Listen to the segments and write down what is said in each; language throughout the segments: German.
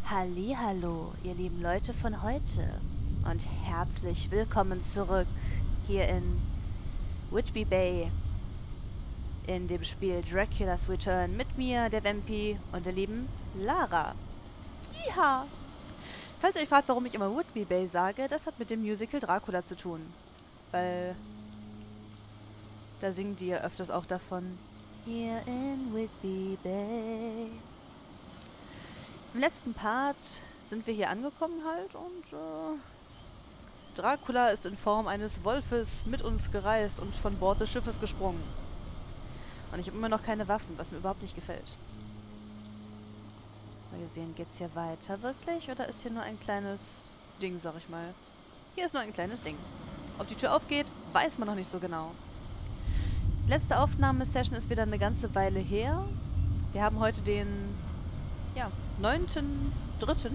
Hallihallo, ihr lieben Leute von heute und herzlich willkommen zurück hier in Whitby Bay in dem Spiel Dracula's Return mit mir, der Vampi und der lieben Lara. Ja! Falls ihr euch fragt, warum ich immer Whitby Bay sage, das hat mit dem Musical Dracula zu tun. Weil da singen die ja öfters auch davon. Here in Whitby Bay. Im letzten Part sind wir hier angekommen halt und Dracula ist in Form eines Wolfes mit uns gereist und von Bord des Schiffes gesprungen. Und ich habe immer noch keine Waffen, was mir überhaupt nicht gefällt. Mal sehen, geht's hier weiter wirklich oder ist hier nur ein kleines Ding, sag ich mal. Hier ist nur ein kleines Ding. Ob die Tür aufgeht, weiß man noch nicht so genau. Letzte Aufnahmesession ist wieder eine ganze Weile her. Wir haben heute den 9.3.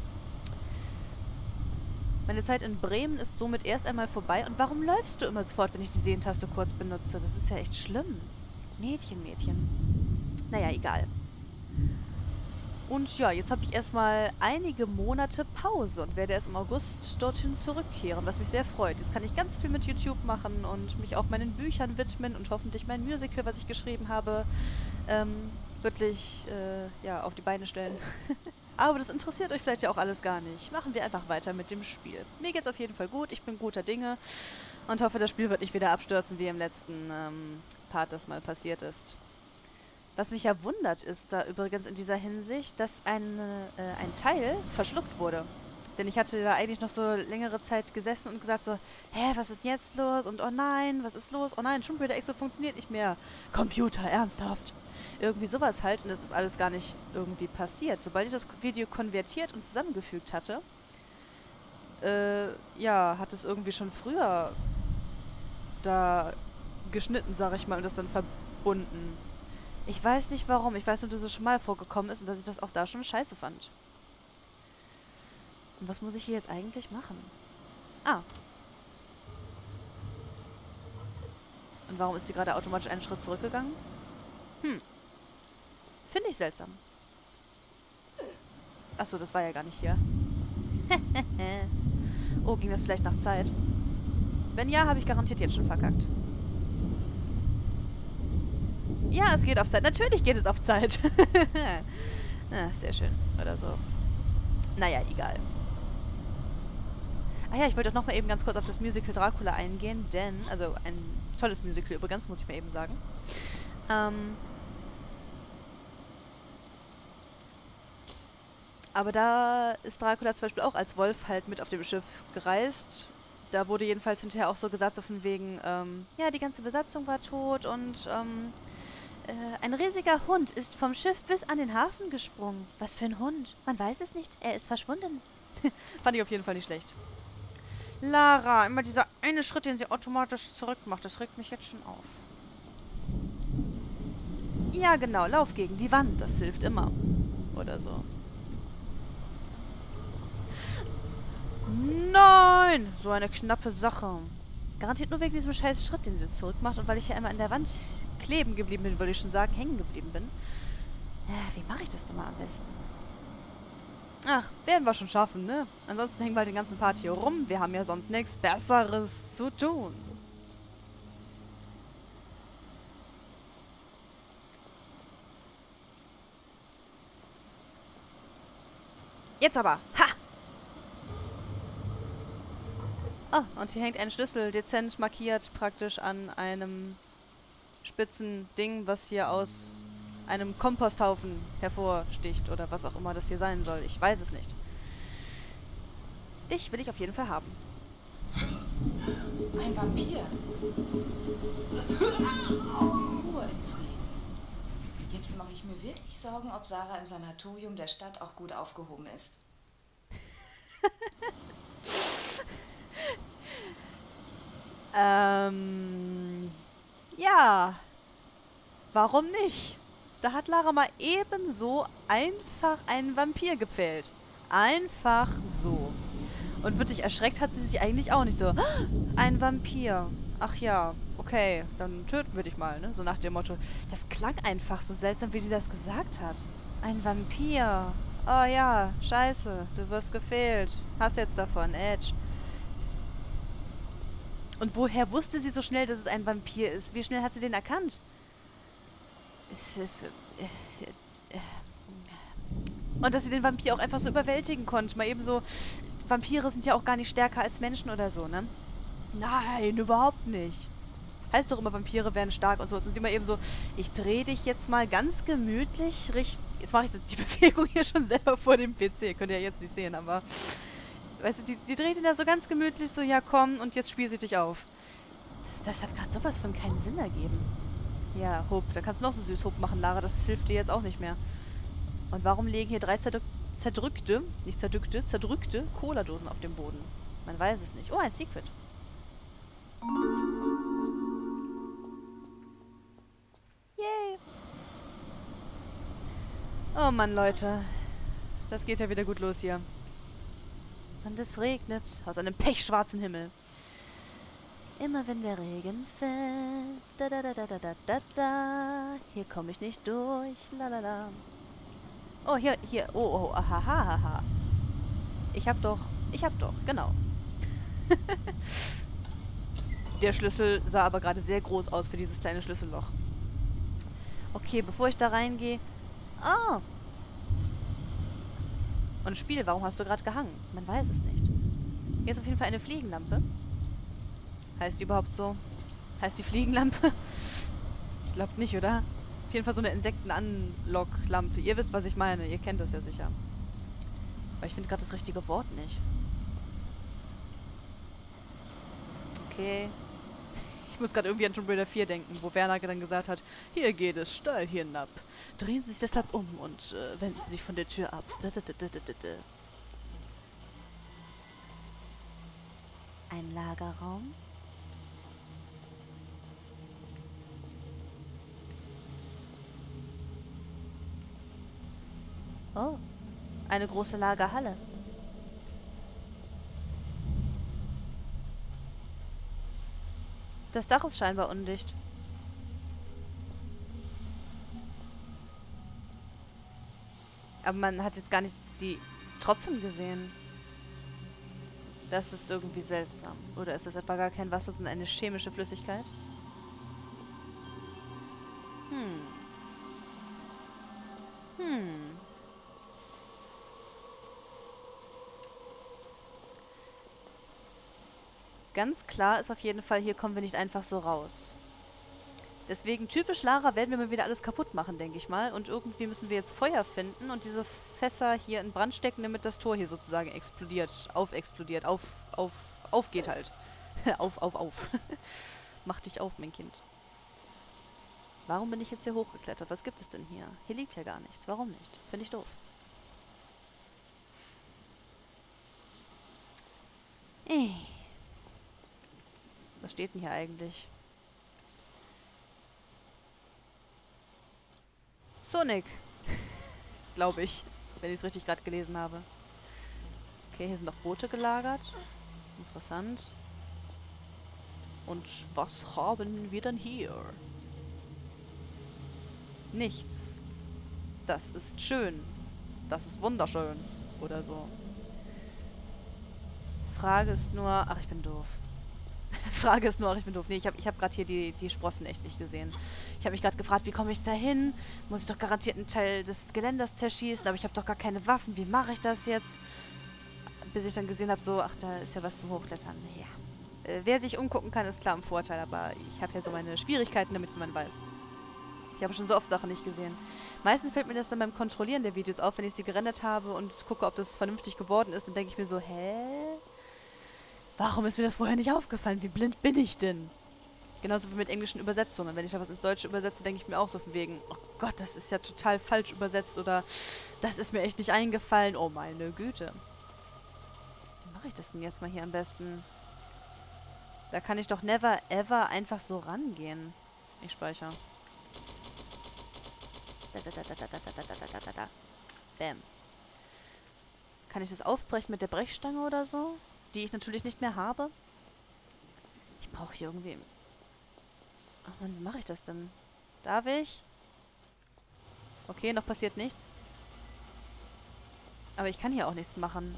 Meine Zeit in Bremen ist somit erst einmal vorbei. Und warum läufst du immer sofort, wenn ich die Sehentaste kurz benutze? Das ist ja echt schlimm. Mädchen. Naja, egal. Und ja, jetzt habe ich erstmal einige Monate Pause und werde erst im August dorthin zurückkehren, was mich sehr freut. Jetzt kann ich ganz viel mit YouTube machen und mich auch meinen Büchern widmen und hoffentlich mein Musical, was ich geschrieben habe, wirklich auf die Beine stellen. Aber das interessiert euch vielleicht ja auch alles gar nicht. Machen wir einfach weiter mit dem Spiel. Mir geht's auf jeden Fall gut, ich bin guter Dinge und hoffe, das Spiel wird nicht wieder abstürzen, wie im letzten Part das mal passiert ist. Was mich ja wundert, ist da übrigens in dieser Hinsicht, dass ein Teil verschluckt wurde. Denn ich hatte da eigentlich noch so längere Zeit gesessen und gesagt so, hä, was ist denn jetzt los? Und oh nein, was ist los? Oh nein, Tomb Raider X funktioniert nicht mehr. Computer, ernsthaft. Irgendwie sowas halt und es ist alles gar nicht irgendwie passiert. Sobald ich das Video konvertiert und zusammengefügt hatte, hat es irgendwie schon früher da geschnitten, sag ich mal, und das dann verbunden. Ich weiß nicht warum. Ich weiß nur, dass es schon mal vorgekommen ist und dass ich das auch da schon scheiße fand. Und was muss ich hier jetzt eigentlich machen? Ah. Und warum ist sie gerade automatisch einen Schritt zurückgegangen? Finde ich seltsam. Achso, das war ja gar nicht hier. Oh, ging das vielleicht nach Zeit? Wenn ja, habe ich garantiert jetzt schon verkackt. Ja, es geht auf Zeit. Natürlich geht es auf Zeit. Sehr schön. Oder so. Naja, egal. Ah ja, ich wollte auch noch mal eben ganz kurz auf das Musical Dracula eingehen, denn, also ein tolles Musical übrigens, muss ich mir eben sagen. Aber da ist Dracula zum Beispiel auch als Wolf halt mit auf dem Schiff gereist. Da wurde jedenfalls hinterher auch so gesagt, so von wegen, die ganze Besatzung war tot und, ein riesiger Hund ist vom Schiff bis an den Hafen gesprungen. Was für ein Hund? Man weiß es nicht. Er ist verschwunden. Fand ich auf jeden Fall nicht schlecht. Lara, immer dieser eine Schritt, den sie automatisch zurückmacht, das regt mich jetzt schon auf. Ja, genau. Lauf gegen die Wand. Das hilft immer. Oder so. Nein! So eine knappe Sache. Garantiert nur wegen diesem scheiß Schritt, den sie jetzt zurückmacht. Und weil ich ja immer an der Wand kleben geblieben bin, würde ich schon sagen, hängen geblieben bin. Wie mache ich das denn mal am besten? Ach, werden wir schon schaffen, ne? Ansonsten hängen wir halt den ganzen Part hier rum. Wir haben ja sonst nichts Besseres zu tun. Jetzt aber. Ha! Oh, und hier hängt ein Schlüssel, dezent markiert praktisch an einem spitzen Ding, was hier aus einem Komposthaufen hervorsticht oder was auch immer das hier sein soll. Ich weiß es nicht. Dich will ich auf jeden Fall haben. Ein Vampir. Ruhe in Frieden. Jetzt mache ich mir wirklich Sorgen, ob Sarah im Sanatorium der Stadt auch gut aufgehoben ist. Ja. Warum nicht? Da hat Lara mal ebenso einfach einen Vampir gepfählt. Einfach so. Und wirklich erschreckt hat sie sich eigentlich auch nicht so. Ein Vampir. Ach ja, okay, dann töten wir dich mal, ne? So nach dem Motto. Das klang einfach so seltsam, wie sie das gesagt hat. Ein Vampir. Oh ja, scheiße, du wirst gefehlt. Hast jetzt davon, Edge. Und woher wusste sie so schnell, dass es ein Vampir ist? Wie schnell hat sie den erkannt? Und dass sie den Vampir auch einfach so überwältigen konnte. Mal eben so, Vampire sind ja auch gar nicht stärker als Menschen oder so, ne? Nein, überhaupt nicht. Heißt doch immer, Vampire wären stark und so. Und sie mal eben so, ich drehe dich jetzt mal ganz gemütlich Jetzt mache ich die Bewegung hier schon selber vor dem PC. Könnt ihr ja jetzt nicht sehen, aber... Weißt du, die dreht ihn da so ganz gemütlich so, ja komm, und jetzt spiel sie dich auf. Das hat gerade sowas von keinen Sinn ergeben. Ja, Hope, da kannst du noch so süß Hope machen, Lara, das hilft dir jetzt auch nicht mehr. Und warum liegen hier 3 zerdrückte Cola-Dosen auf dem Boden? Man weiß es nicht. Oh, ein Secret. Yay. Oh Mann, Leute. Das geht ja wieder gut los hier. Und es regnet aus einem pechschwarzen Himmel. Immer wenn der Regen fällt, da da da da da da da da, hier komme ich nicht durch, la la la. Oh, hier, oh, ahahaha. Ich hab doch, genau. Der Schlüssel sah aber gerade sehr groß aus für dieses kleine Schlüsselloch. Okay, bevor ich da reingehe... Oh! Und Spiel, warum hast du gerade gehangen? Man weiß es nicht. Hier ist auf jeden Fall eine Fliegenlampe. Heißt die überhaupt so? Heißt die Fliegenlampe? Ich glaube nicht, oder? Auf jeden Fall so eine Insekten-Anlock-Lampe. Ihr wisst, was ich meine. Ihr kennt das ja sicher. Aber ich finde gerade das richtige Wort nicht. Okay. Ich muss gerade irgendwie an Tomb Raider 4 denken, wo Werner dann gesagt hat, hier geht es steil hinab. Drehen Sie sich deshalb um und wenden Sie sich von der Tür ab. Ein Lagerraum. Oh, eine große Lagerhalle. Das Dach ist scheinbar undicht. Aber man hat jetzt gar nicht die Tropfen gesehen. Das ist irgendwie seltsam. Oder ist das etwa gar kein Wasser, sondern eine chemische Flüssigkeit? Ganz klar ist auf jeden Fall, hier kommen wir nicht einfach so raus. Deswegen, typisch Lara, werden wir mal wieder alles kaputt machen, denke ich mal. Und irgendwie müssen wir jetzt Feuer finden und diese Fässer hier in Brand stecken, damit das Tor hier sozusagen explodiert. Aufgeht halt. auf. Mach dich auf, mein Kind. Warum bin ich jetzt hier hochgeklettert? Was gibt es denn hier? Hier liegt ja gar nichts. Warum nicht? Finde ich doof. Was steht denn hier eigentlich? Sonic. Glaube ich. Wenn ich es richtig gerade gelesen habe. Okay, hier sind noch Boote gelagert. Interessant. Und was haben wir denn hier? Nichts. Das ist schön. Das ist wunderschön. Oder so. Frage ist nur... Ach, ich bin doof. Frage ist nur, ach, ich bin doof. Nee, ich hab gerade hier die Sprossen echt nicht gesehen. Ich habe mich gerade gefragt, wie komme ich da hin? Muss ich doch garantiert einen Teil des Geländers zerschießen, aber ich habe doch gar keine Waffen. Wie mache ich das jetzt? Bis ich dann gesehen habe, so, ach, da ist ja was zum Hochklettern. Ja. Wer sich umgucken kann, ist klar im Vorteil, aber ich habe ja so meine Schwierigkeiten damit, wie man weiß. Ich habe schon so oft Sachen nicht gesehen. Meistens fällt mir das dann beim Kontrollieren der Videos auf, wenn ich sie gerendert habe und gucke, ob das vernünftig geworden ist. Dann denke ich mir so, hä? Warum ist mir das vorher nicht aufgefallen? Wie blind bin ich denn? Genauso wie mit englischen Übersetzungen. Wenn ich da was ins Deutsche übersetze, denke ich mir auch so von wegen, oh Gott, das ist ja total falsch übersetzt oder das ist mir echt nicht eingefallen. Oh meine Güte. Wie mache ich das denn jetzt mal hier am besten? Da kann ich doch never ever einfach so rangehen. Ich speichere. Bam. Kann ich das aufbrechen mit der Brechstange oder so? Die ich natürlich nicht mehr habe. Ich brauche hier irgendwie... Ach man, wie mache ich das denn? Darf ich? Okay, noch passiert nichts. Aber ich kann hier auch nichts machen.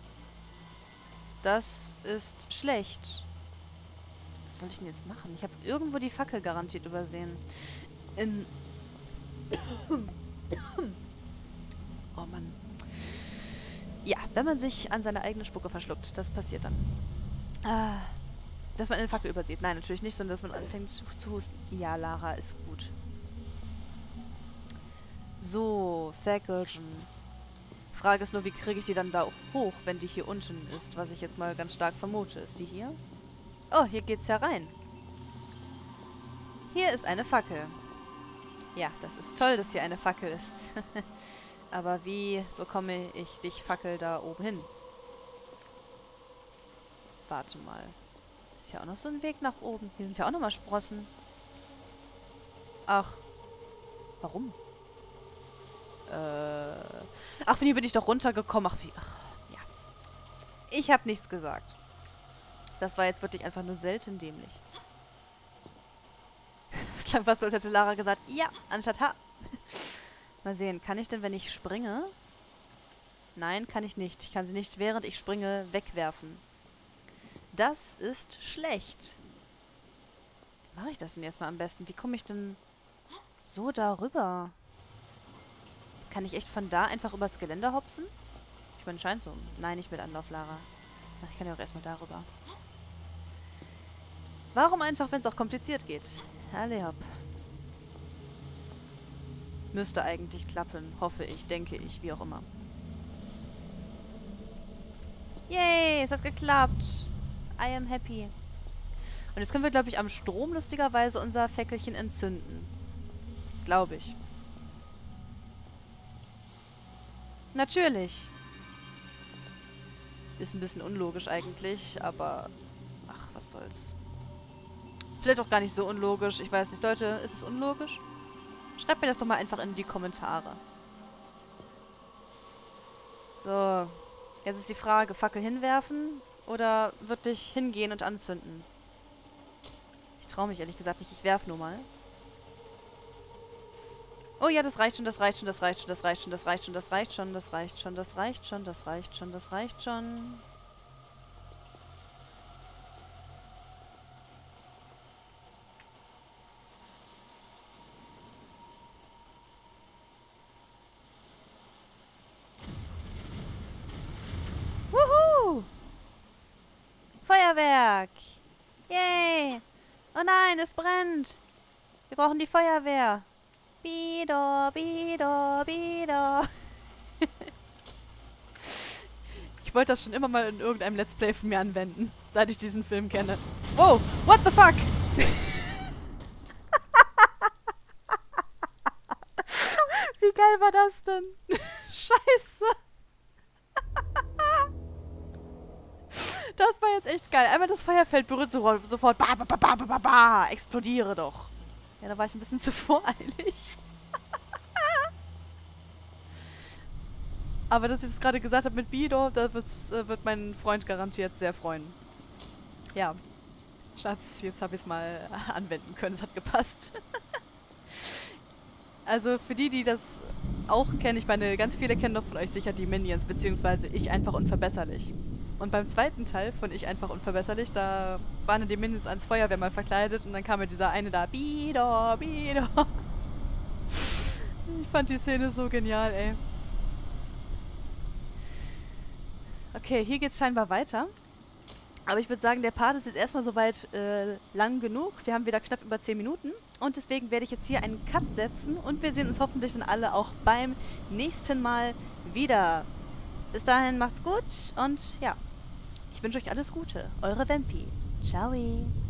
Das ist schlecht. Was soll ich denn jetzt machen? Ich habe irgendwo die Fackel garantiert übersehen. Oh Mann. Ja, wenn man sich an seine eigene Spucke verschluckt, das passiert dann. Dass man eine Fackel übersieht. Nein, natürlich nicht, sondern dass man anfängt zu husten. Ja, Lara, ist gut. So, Fackelchen. Frage ist nur, wie kriege ich die dann da hoch, wenn die hier unten ist? Was ich jetzt mal ganz stark vermute. Ist die hier? Oh, hier geht's herein. Hier ist eine Fackel. Ja, das ist toll, dass hier eine Fackel ist. Aber wie bekomme ich dich, Fackel, da oben hin? Warte mal. Ist ja auch noch so ein Weg nach oben. Hier sind ja auch nochmal Sprossen. Ach. Warum? Ach, von hier bin ich doch runtergekommen. Ach, ja. Ich habe nichts gesagt. Das war jetzt wirklich einfach nur selten dämlich. Es klang fast so, als hätte Lara gesagt, ja, anstatt ha. Mal sehen, kann ich denn, wenn ich springe? Nein, kann ich nicht. Ich kann sie nicht, während ich springe, wegwerfen. Das ist schlecht. Wie mache ich das denn erstmal am besten? Wie komme ich denn so darüber? Kann ich echt von da einfach übers Geländer hopsen? Ich meine, scheint so. Nein, nicht mit Anlauf, Lara. Ach, ich kann ja auch erstmal darüber. Warum einfach, wenn es auch kompliziert geht? Alle hopp. Müsste eigentlich klappen. Hoffe ich, denke ich, wie auch immer. Yay, es hat geklappt. I am happy. Und jetzt können wir, glaube ich, am Strom lustigerweise unser Fackelchen entzünden. Glaube ich. Natürlich. Ist ein bisschen unlogisch eigentlich, aber ach, was soll's. Vielleicht auch gar nicht so unlogisch. Ich weiß nicht. Leute, ist es unlogisch? Schreibt mir das doch mal einfach in die Kommentare. So. Jetzt ist die Frage, Fackel hinwerfen oder wirklich hingehen und anzünden? Ich traue mich ehrlich gesagt nicht. Ich werfe nur mal. Oh ja, das reicht schon, das reicht schon, das reicht schon, das reicht schon, das reicht schon, das reicht schon, das reicht schon, das reicht schon, das reicht schon, das reicht schon. Wuhu! Feuerwerk! Yay! Oh nein, es brennt! Wir brauchen die Feuerwehr! Bido, Bido, Bido. Ich wollte das schon immer mal in irgendeinem Let's Play von mir anwenden, seit ich diesen Film kenne. Wow, what the fuck? Wie geil war das denn? Scheiße. Das war jetzt echt geil. Einmal das Feuerfeld berührt sofort. Ba, ba, ba, ba, ba, ba, explodiere doch. Ja, da war ich ein bisschen zu voreilig. Aber dass ich es gerade gesagt habe mit Bido, das wird mein Freund garantiert sehr freuen. Ja. Schatz, jetzt habe ich es mal anwenden können. Es hat gepasst. Also für die, die das auch kennen, ich meine, ganz viele kennen doch von euch sicher die Minions, beziehungsweise Ich einfach unverbesserlich. Und beim zweiten Teil von Ich einfach unverbesserlich, da waren die Minions als Feuerwehrmann verkleidet und dann kam mir dieser eine da, Bido, Bido. Ich fand die Szene so genial, ey. Okay, hier geht's scheinbar weiter. Aber ich würde sagen, der Part ist jetzt erstmal soweit lang genug. Wir haben wieder knapp über 10 Minuten. Und deswegen werde ich jetzt hier einen Cut setzen. Und wir sehen uns hoffentlich dann alle auch beim nächsten Mal wieder. Bis dahin macht's gut und ja, ich wünsche euch alles Gute. Eure Vampi. Ciao.